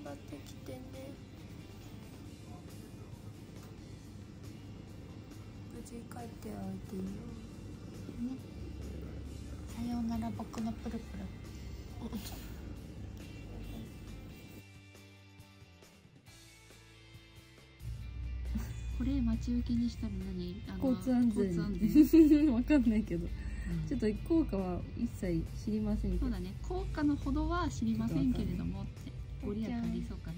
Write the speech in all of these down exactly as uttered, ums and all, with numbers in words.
張ってきてね。無事帰っておいでよ。 ね。さようなら僕のプルプル。これ待ち受けにしたら何？あの交通安全。 交通安全わかんないけど、うん、ちょっと効果は一切知りませんけど。 そうだね。効果のほどは知りませんけれどもってご利益ありそうかなって。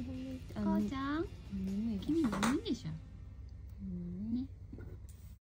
こうちゃんカメラの方向いて。 こうちゃん、君眠いでしょ。 うん